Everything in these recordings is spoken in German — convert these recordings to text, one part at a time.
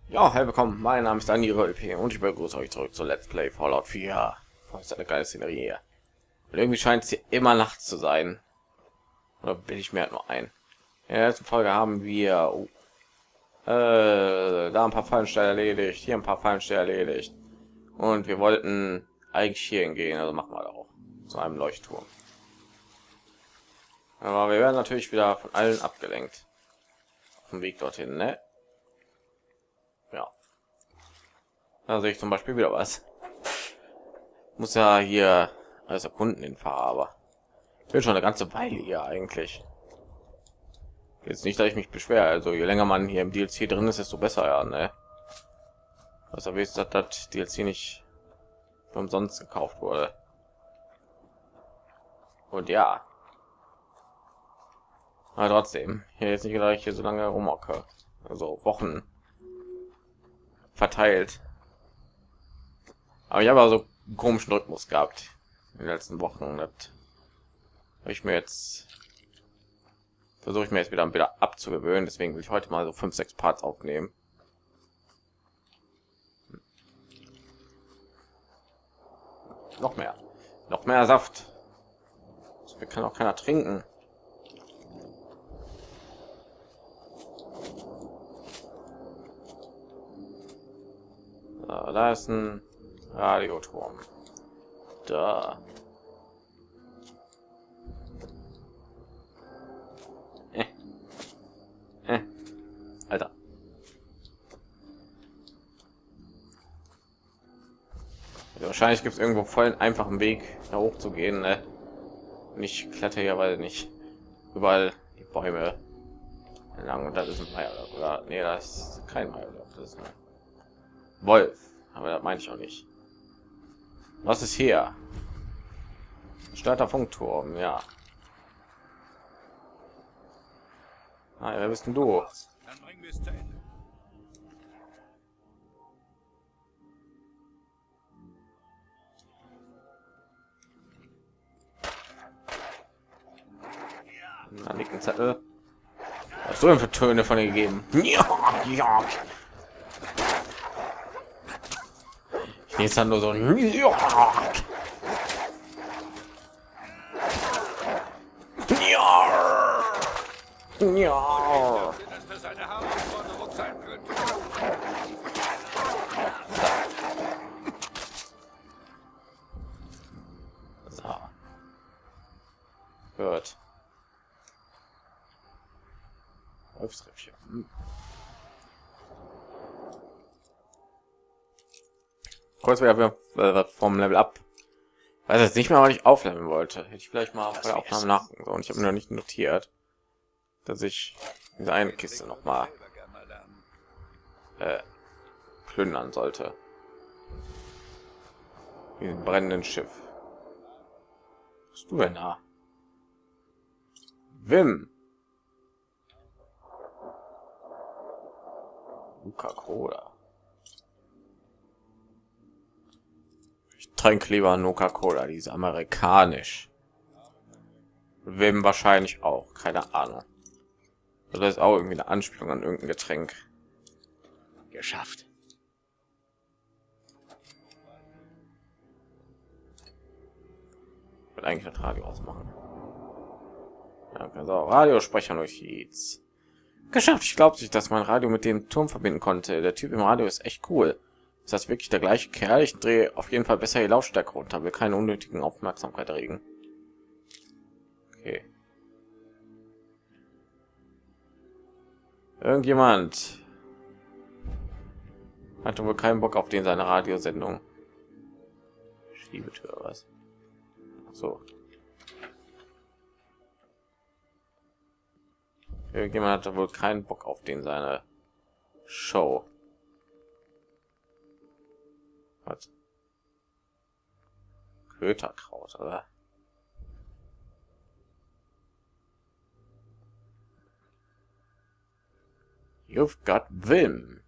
Ja, hey, willkommen. Mein Name ist Daniel LP und ich begrüße euch zurück zu Let's Play Fallout 4. Das ist eine geile Szenerie hier. Und irgendwie scheint es hier immer nachts zu sein. Oder bin ich mir halt nur ein? In der letzten Folge haben wir da ein paar Fallensteine erledigt, hier ein paar Fallensteine erledigt. Und wir wollten eigentlich hier hingehen, also machen wir auch zu einem Leuchtturm. Aber wir werden natürlich wieder von allen abgelenkt. Auf dem Weg dorthin, ne? Ja. Da sehe ich zum Beispiel wieder was. Muss ja hier alles erkunden den Fahrer, aber ich bin schon eine ganze Weile hier eigentlich. Jetzt nicht, dass ich mich beschwere. Also je länger man hier im DLC drin ist, desto besser, ja, ne? Was aber ist, dass das DLC nicht umsonst gekauft wurde. Und ja, aber trotzdem hier jetzt nicht gleich hier so lange rumhocke, also Wochen verteilt. Aber ich habe also einen komischen Rhythmus gehabt in den letzten Wochen. Das habe ich mir jetzt versuche ich mir jetzt wieder abzugewöhnen. Deswegen will ich heute mal so 5, 6 Parts aufnehmen. Noch mehr Saft. Wir kann auch keiner trinken. So, da ist ein Radioturm. Da. Alter. Also wahrscheinlich gibt es irgendwo voll einen einfachen Weg, da hoch zu gehen. Ne? Und ich kletter ja, weil nicht überall die Bäume lang. Und das ist ein Meierloch. Oder nee, das ist kein Meierloch. Das ist ein Wolf. Aber das meine ich auch nicht. Was ist hier? Starter Funkturm, ja. Ah, wer bist denn du? Dann bringen wir es zu Ende. Da liegt ein Zettel. Was hast du denn für Töne von dir gegeben? Ja, ja. Ich jetzt dann nur so ein ja. Ja. Ja. Dass das eine Herausforderung sein könnte. So. Gut. Wolfsriffchen. Kurz wieder vom Level up. Weiß jetzt nicht mehr, was ich aufleveln wollte. Hätte ich vielleicht mal bei der Aufnahme nachgucken sollen. Ich habe mir noch nicht notiert, dass ich diese eine Kiste noch mal plündern sollte. Diesen brennenden Schiff. Was bist du denn da? Wim. Coca-Cola. Ich trinke lieber Coca-Cola, die ist amerikanisch. Wem wahrscheinlich auch, keine Ahnung. Das ist auch irgendwie eine Anspielung an irgendein Getränk. Geschafft. Ich will eigentlich das Radio ausmachen. Ja, so, Radiosprechernotiz. Geschafft. Ich glaube nicht, dass mein Radio mit dem Turm verbinden konnte. Der Typ im Radio ist echt cool. Ist das wirklich der gleiche Kerl? Ich drehe auf jeden Fall besser die Lautstärke runter, will keine unnötigen Aufmerksamkeit erregen. Okay. Irgendjemand hatte wohl keinen Bock auf den seine Radiosendung. Schiebetür, was? Ach so. Irgendjemand hatte wohl keinen Bock auf den seine Show. Was? Köterkraut, oder? You've got Vim.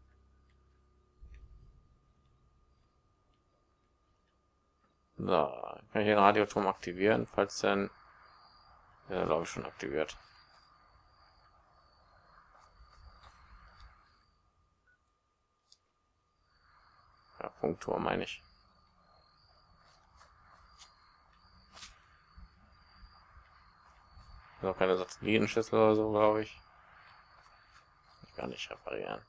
So, kann ich den Radioturm aktivieren, falls denn ja, glaube ich schon aktiviert. Funkturm meine ich. Noch keine Satellitenschüssel oder so, glaube ich. Ich kann nicht reparieren.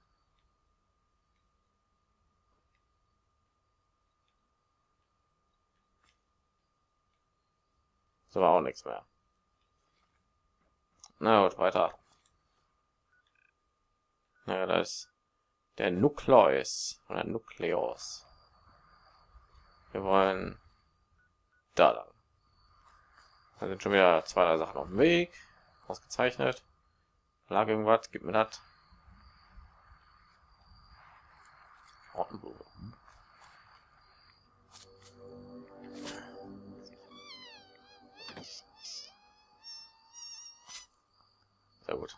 So war auch nichts mehr. Na gut, weiter. Ja, da ist der Nukleus oder Nukleus. Wir wollen da lang. Da sind schon wieder zwei, drei Sachen auf dem Weg. Ausgezeichnet. Lag irgendwas, gib mir das. Ortenblume. Sehr gut.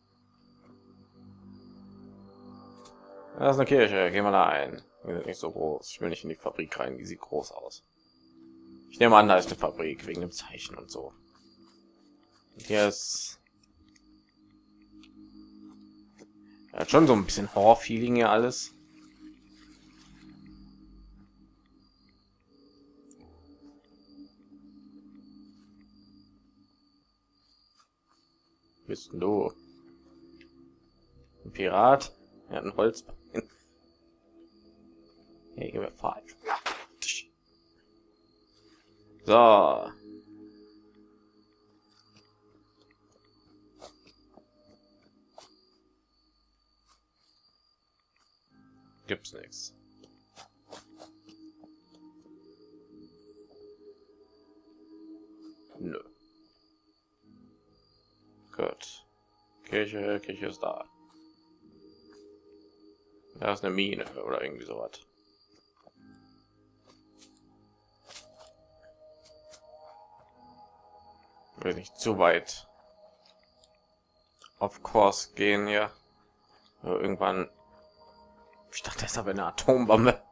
Das ist eine Kirche, gehen wir da ein. Die sind nicht so groß. Ich will nicht in die Fabrik rein, die sieht groß aus. Ich nehme an, da ist eine Fabrik wegen dem Zeichen und so. Und hier ist ja, schon so ein bisschen Horror-Feeling hier alles. Bist du ein Pirat? Er hat ein Holzbein. Hey, gib mir 5. So. Gibt's nichts. Nö. Gut. Kirche ist da. Da ist eine Mine oder irgendwie sowas. Will nicht zu weit auf Kurs gehen hier. Aber irgendwann. Ich dachte, das ist aber eine Atombombe.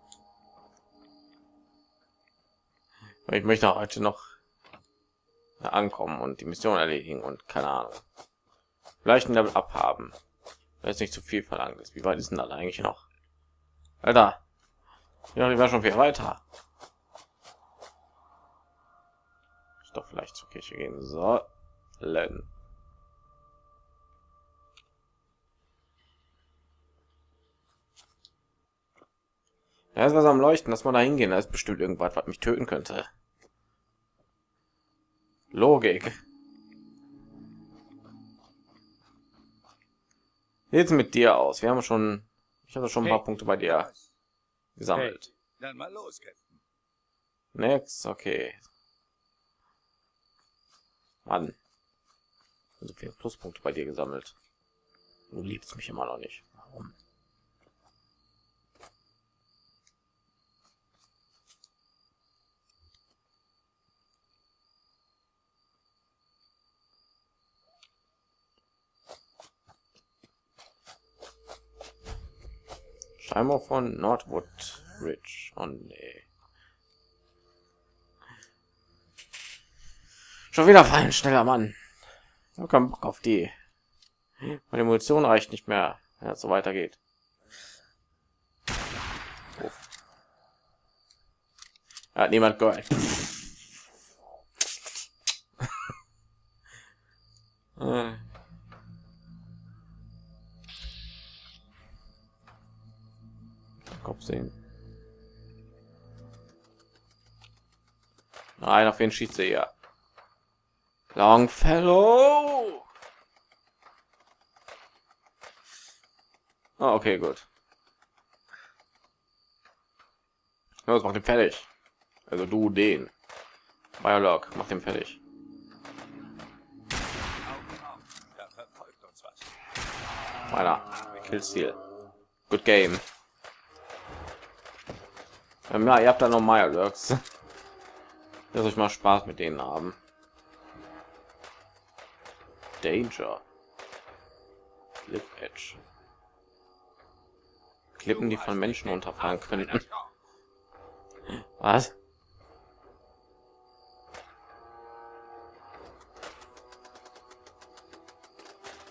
Ich möchte heute noch ankommen und die Mission erledigen und keine Ahnung. Vielleicht ein Level abhaben. Wenn es nicht zu viel verlangt ist. Wie weit ist denn das eigentlich noch? Alter. Ja, die war schon viel weiter. Ich doch vielleicht zur Kirche gehen sollen. Ja, ist was am Leuchten, dass man da hingehen. Da ist bestimmt irgendwas, was mich töten könnte. Logik. Wie sieht's mit dir aus? Wir haben schon, ich habe schon ein paar Punkte bei dir gesammelt. Dann mal los, Captain. Next, okay. Mann, so viele Pluspunkte bei dir gesammelt. Du liebst mich immer noch nicht. Warum? Scheinbar von Nordwood Ridge. Oh nee. Schon wieder fallen, schneller Mann. Ich habe keinen Bock auf die. Meine Munition reicht nicht mehr, wenn es so weitergeht. Uff. Hat niemand gehört. Kopf sehen. Nein, auf wen schießt er ja? Longfellow. Ah, okay, gut. Los, mach den fertig. Also du den. Biolog, mach den fertig. Da verfolgt uns was. Meiner Killstil. Good game. Ja, ihr habt da noch Mirelurks. Lass euch mal Spaß mit denen haben. Danger. Cliff Edge. Klippen, die von Menschen unterfahren könnten. Was?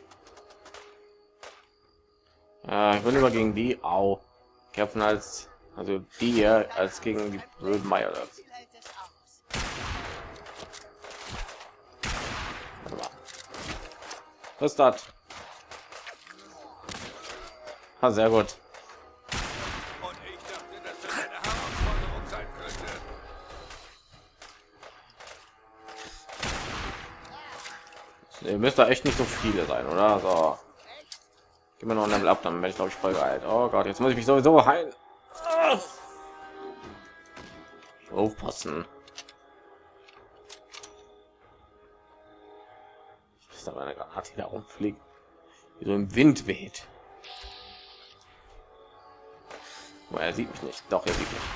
Ich will lieber gegen die kämpfen als Also die hier als gegen die blöden Mirelurks. Was ist das? Ah, sehr gut. Und ich dachte, dass das eine Herausforderung sein könnte. Ihr müsst da echt nicht so viele sein, oder? So. Gib mir noch ein Level ab, dann werde ich glaube ich voll geheilt. Oh Gott, jetzt muss ich mich sowieso heilen. Aufpassen. Das ist aber eine Granate, die da rumfliegt, die so im Wind weht. Oh, er sieht mich nicht. Doch, er sieht mich.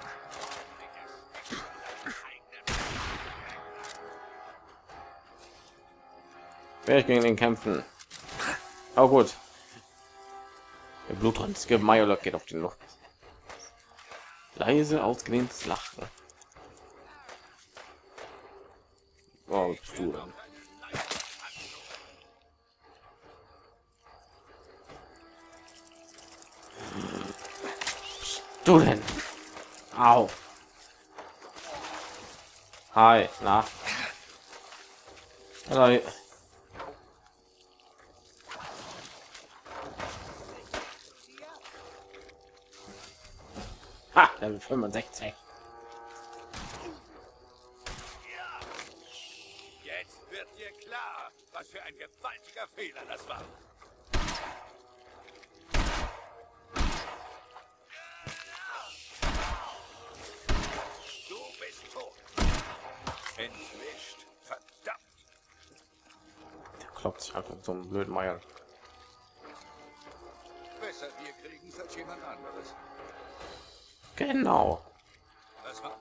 Werde ich gegen den kämpfen? Oh gut. Der blutrünstige Mirelurk geht auf die Luft. Leise ausgedehntes Lachen. Oh, was bist du denn? Du denn? Au. Hi, na. Hallo. Ha, Level 65. Jetzt wird dir klar, was für ein gewaltiger Fehler das war. Du bist tot. Entwischt. Verdammt. Der klopft sich einfach so einen blöden Meier. Besser wir kriegen es als jemand anderes. Genau. Was war's?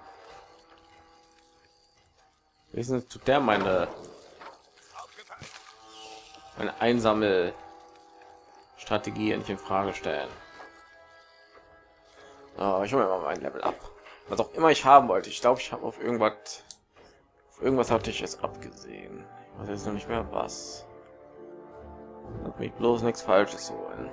Wissen tut der meine Aufgepasst. einsame Strategie nicht in Frage stellen. Aber ich hole mir mal mein Level ab. Was auch immer ich haben wollte. Ich glaube, ich habe auf irgendwas hatte ich es abgesehen. Ich weiß jetzt noch nicht mehr was. Lass mich bloß nichts Falsches holen.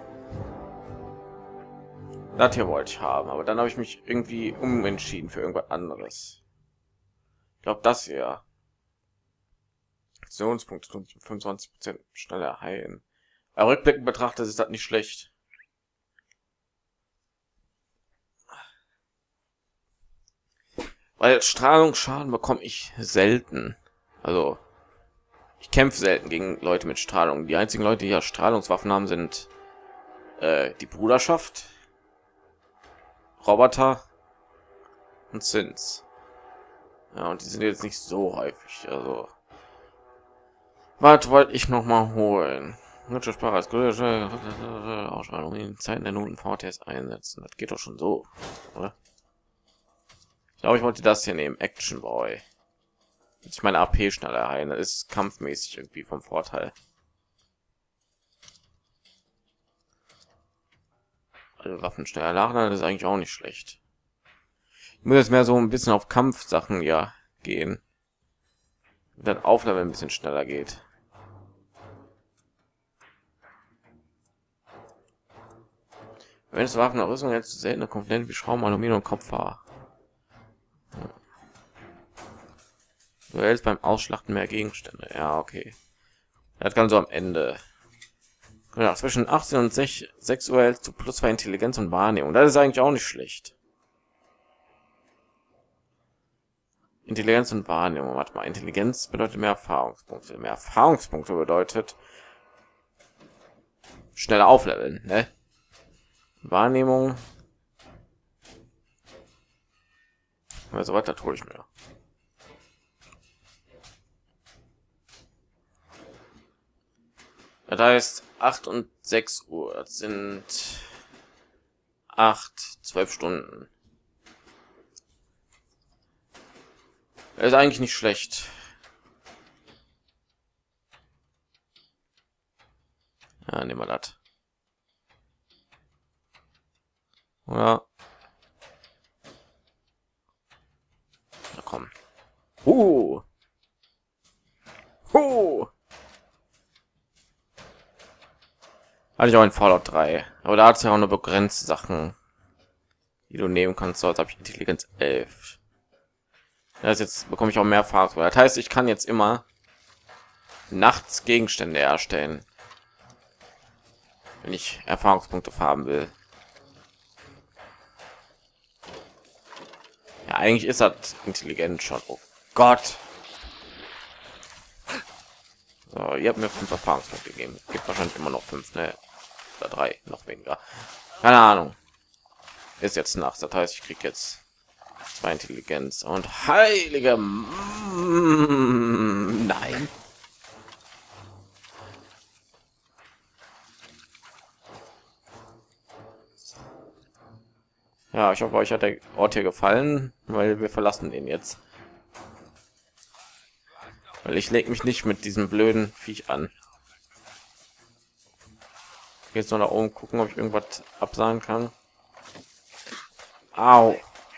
Das hier wollte ich haben, aber dann habe ich mich irgendwie umentschieden für irgendwas anderes. Ich glaube, das hier. Aktionspunkte 25% schneller heilen. Aber rückblickend betrachtet ist das nicht schlecht. Weil Strahlungsschaden bekomme ich selten. Also ich kämpfe selten gegen Leute mit Strahlung. Die einzigen Leute, die ja Strahlungswaffen haben, sind die Bruderschaft, Roboter und Sins. Ja, und die sind jetzt nicht so häufig. Also was wollte ich noch mal holen? Nutzte Sprache als Ausstrahlung in Zeiten der Noten VTS einsetzen. Das geht doch schon so, oder? Ich glaube, ich wollte das hier nehmen. Action Boy. Ich meine AP schneller heilen. Das ist kampfmäßig irgendwie vom Vorteil. Also Waffen schneller nachladen ist eigentlich auch nicht schlecht. Ich muss jetzt mehr so ein bisschen auf Kampfsachen ja gehen. Dann Aufleveln ein bisschen schneller geht. Wenn es Waffenrüstung jetzt seltene Komponenten wie Schrauben, Aluminium und Kopfhaar. Du hältst beim Ausschlachten mehr Gegenstände. Ja, okay. Das kann so am Ende. Ja, zwischen 18 und 6 Uhr hältst du +2 Intelligenz und Wahrnehmung. Das ist eigentlich auch nicht schlecht. Intelligenz und Wahrnehmung. Warte mal, Intelligenz bedeutet mehr Erfahrungspunkte. Mehr Erfahrungspunkte bedeutet schneller aufleveln, ne? Wahrnehmung. Also was, das hole ich mir. Das heißt 8 und 6 Uhr. Das sind 12 Stunden. Das ist eigentlich nicht schlecht. Ja, nehmen wir das. Oder? Na komm. Hatte ich auch in Fallout 3. Aber da hat es ja auch nur begrenzte Sachen. die du nehmen kannst. So, jetzt habe ich Intelligenz 11. Das jetzt bekomme ich auch mehr Erfahrung. Das heißt, ich kann jetzt immer nachts Gegenstände erstellen, wenn ich Erfahrungspunkte haben will. Ja, eigentlich ist das intelligent schon. Oh Gott. So, ihr habt mir 5 Erfahrungspunkte gegeben. Gibt wahrscheinlich immer noch 5, ne? Oder 3, noch weniger. Keine Ahnung. Ist jetzt nachts. Das heißt, ich kriege jetzt 2 Intelligenz und heilige nein. Ja, ich hoffe, euch hat der Ort hier gefallen, weil wir verlassen den jetzt. Weil ich lege mich nicht mit diesem blöden Viech an. Jetzt noch da oben gucken, ob ich irgendwas absagen kann. Au.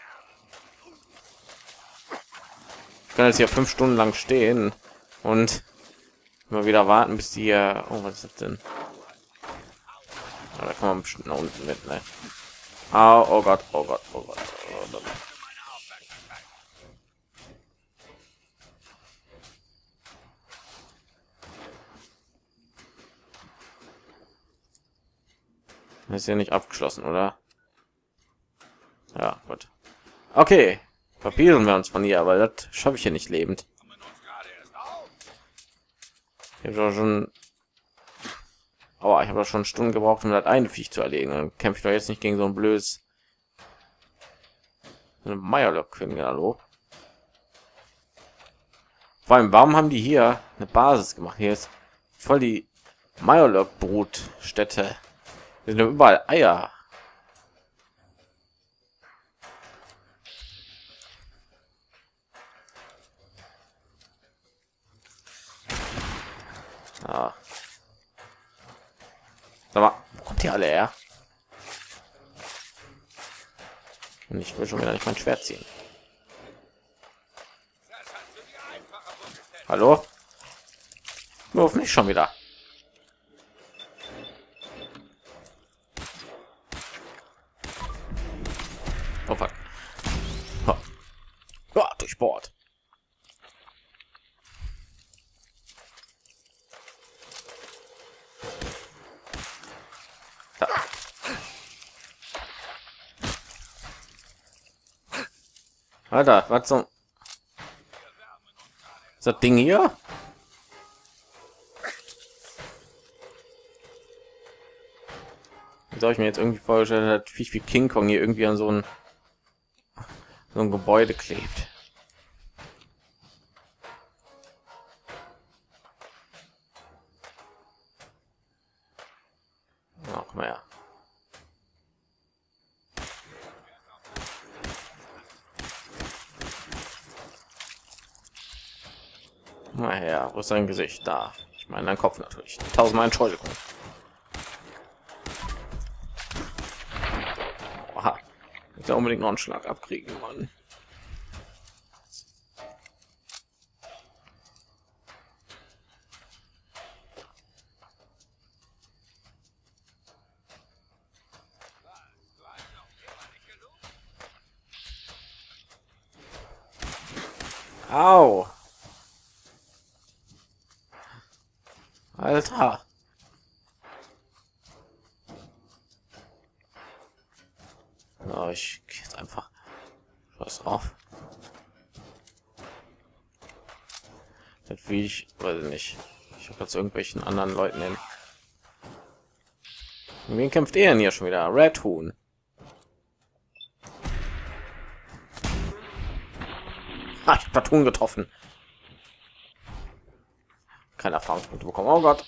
Ich kann jetzt hier 5 Stunden lang stehen und immer wieder warten, bis die hier... Oh, was ist das denn? Ja, da kann man bestimmt nach unten mit, ne? Au, oh Gott, oh Gott, oh Gott, oh Gott. Ist ja nicht abgeschlossen, oder? Ja, gut. Okay, verpieren wir uns von hier, aber das schaffe ich hier nicht lebend. Ich habe schon... Aber ich habe schon Stunden gebraucht, um das eine Viech zu erlegen. Dann kämpfe ich doch jetzt nicht gegen so ein blödes Meierlock-König. Hallo. Vor allem, warum haben die hier eine Basis gemacht? Hier ist voll die Meierlock-Brutstätte. Hier sind überall Eier. Ah. Sag mal, wo kommt die alle her? Und ich will schon wieder nicht mein Schwert ziehen. Hallo? Wirf mich schon wieder. Oh fuck. Oh. Oh, durchbohrt. Da. Alter, was so? Ist das Ding hier? Soll ich mir jetzt irgendwie vorgestellt, dass Viech wie King Kong hier irgendwie an so ein Gebäude klebt. Ja, komm mal her. Mal her, wo ist sein Gesicht? Da. Ich meine, dein Kopf natürlich. Tausendmal Entschuldigung. Aha. Ich will unbedingt noch einen Schlag abkriegen, Mann. Au. Alter. Ja, ich gehe jetzt einfach. Pass auf. Das will ich, weiß nicht. Ich habe jetzt irgendwelchen anderen Leuten hin. Wen kämpft er denn hier schon wieder? Red Huhn. Ah, ich habe das Huhn getroffen. Keine Erfahrungspunkte bekommen. Oh Gott.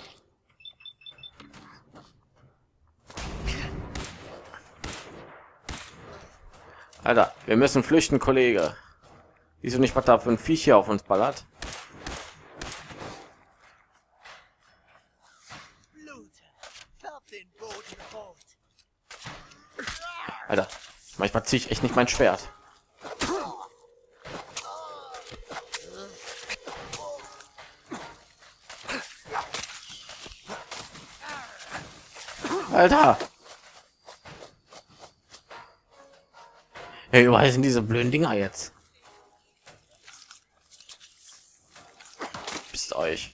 Alter, wir müssen flüchten, Kollege. Siehst du nicht, was da für ein Viech hier auf uns ballert? Alter, manchmal ziehe ich echt nicht mein Schwert. Alter. Hey, überall sind diese blöden Dinger jetzt. Bist euch.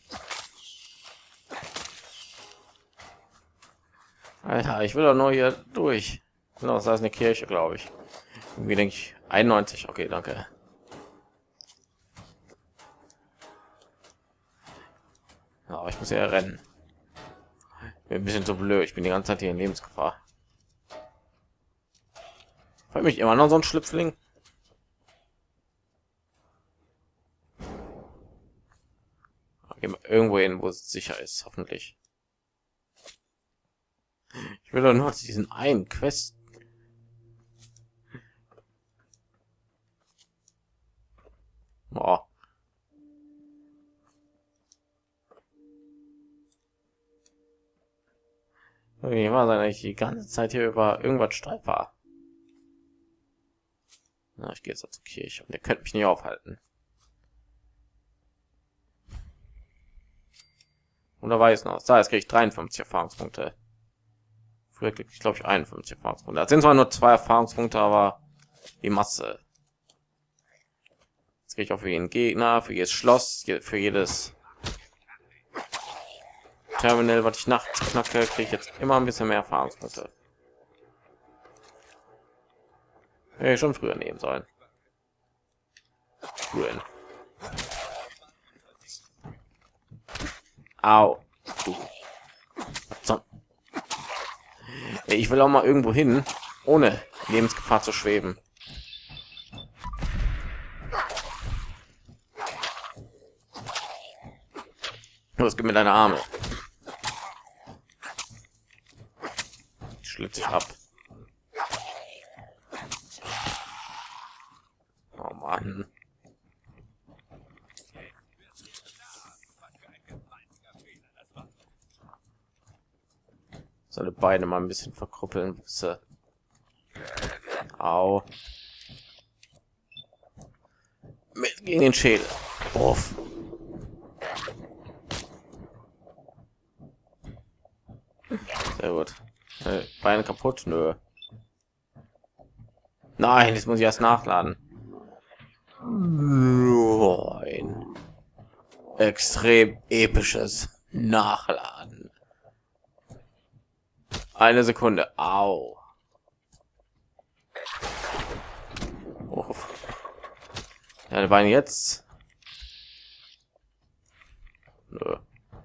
Alter, ich will doch nur hier durch. Genau, das ist eine Kirche, glaube ich. Irgendwie denke ich 91. Okay, danke. Ja, aber ich muss ja rennen. Bin ein bisschen so blöd. Ich bin die ganze Zeit hier in Lebensgefahr. Freut mich immer noch so ein Schlüpfling. Gehen wir irgendwo hin, wo es sicher ist, hoffentlich. Ich will doch nur diesen einen Quest. Boah. Wie war sein, ich die ganze Zeit hier über irgendwas stolper. Na, ich gehe jetzt zur Kirche und der könnte mich nicht aufhalten. Oder weiß noch, da jetzt kriege ich 53 Erfahrungspunkte. Früher krieg ich glaube ich 51 Erfahrungspunkte. Das sind zwar nur 2 Erfahrungspunkte, aber die Masse. Jetzt kriege ich auch für jeden Gegner, für jedes Schloss, für jedes Terminal, was ich nachts knacke, kriege ich jetzt immer ein bisschen mehr Erfahrungspunkte. Hätte ich schon früher nehmen sollen. Grün. Au. So. Ich will auch mal irgendwo hin, ohne Lebensgefahr zu schweben. Los, gib mir deine Arme. Schlitz ich ab. Oh Mann. Seine Beine mal ein bisschen verkrüppeln. Au. Mit gegen den Schädel. Uff. Sehr gut. Beine kaputt? Nö. Nein, jetzt muss ich erst nachladen. Ein extrem episches Nachladen. Eine Sekunde. Au. Uff. Ja, die Beine jetzt. Nö.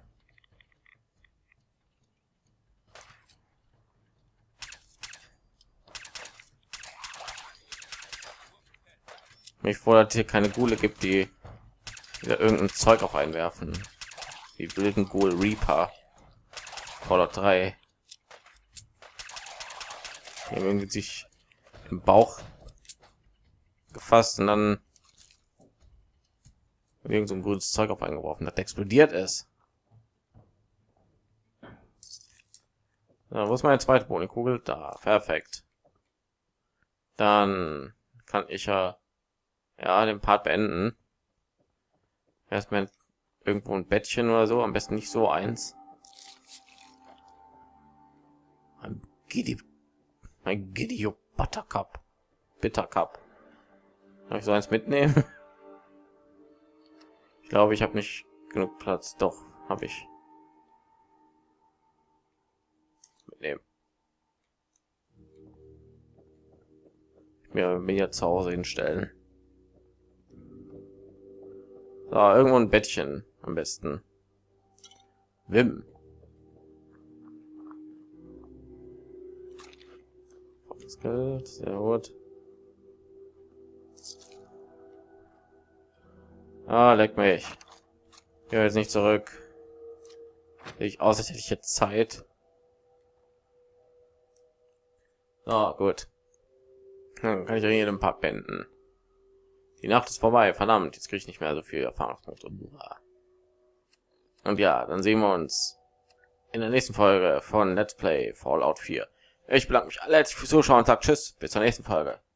Mich fordert hier keine Gule gibt, die wieder irgendein Zeug auf einwerfen. Die wilden Ghoul Reaper. Fallout 3. Die haben irgendwie sich im Bauch gefasst und dann irgend so ein gutes Zeug auf eingeworfen, das explodiert ist. Ja, wo ist meine zweite Bohnenkugel? Da, perfekt. Dann kann ich ja den Part beenden. Erstmal irgendwo ein Bettchen oder so, am besten nicht so eins. Ein Giddy Buttercup. Bittercup. Kann ich so eins mitnehmen? Ich glaube, ich habe nicht genug Platz. Doch, habe ich. Mitnehmen. Mir jetzt zu Hause hinstellen. So, irgendwo ein Bettchen am besten. Wim. Das Geld, sehr gut. Ah, leck mich. Ich höre jetzt nicht zurück. Ich außer hätte ich jetzt Zeit. So, gut. Dann kann ich ja jedem Part beenden. Die Nacht ist vorbei, verdammt, jetzt kriege ich nicht mehr so viel Erfahrungspunkte. Und ja, dann sehen wir uns in der nächsten Folge von Let's Play Fallout 4. Ich bedanke mich alle herzlich fürs Zuschauen und sage tschüss, bis zur nächsten Folge.